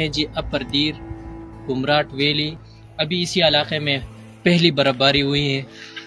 हैं जी अपर दीर कुमराट वैली। अभी इसी इलाके में पहली बर्फबारी हुई है।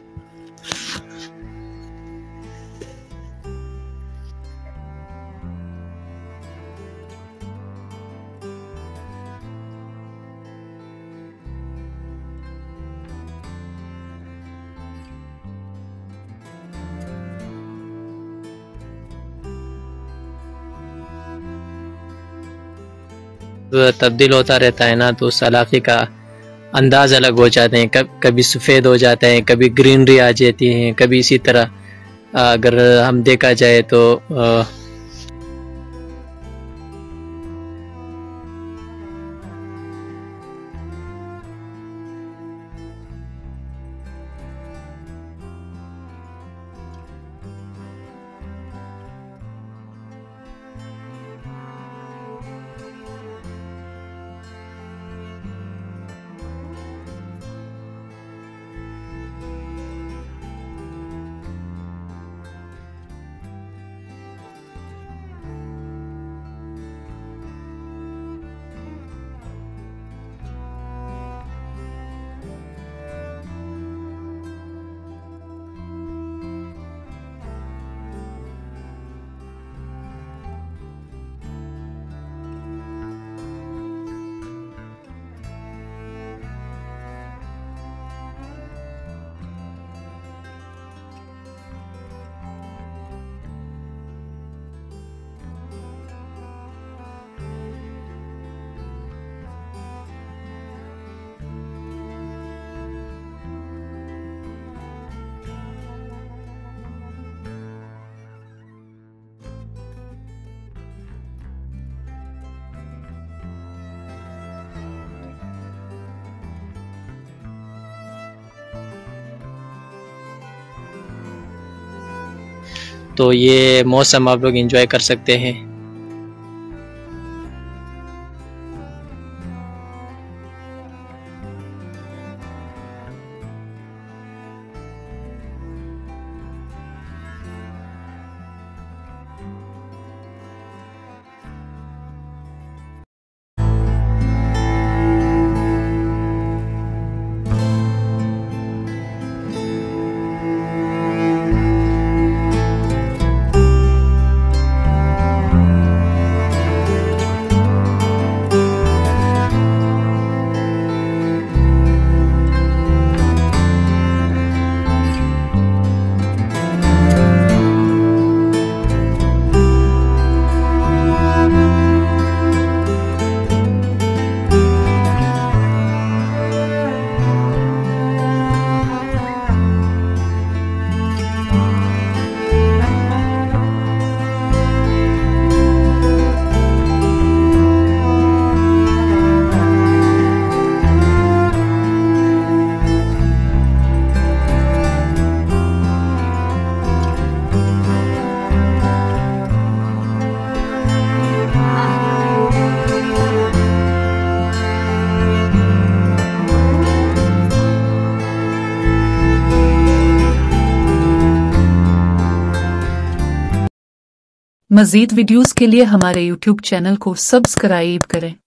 तब्दील होता रहता है ना, तो उस इलाके का अंदाज अलग हो जाते हैं। कभी सफ़ेद हो जाता है, कभी ग्रीनरी आ जाती है, कभी इसी तरह अगर हम देखा जाए तो ये मौसम आप लोग एंजॉय कर सकते हैं। मज़ीद वीडियोस के लिए हमारे YouTube चैनल को सब्सक्राइब करें।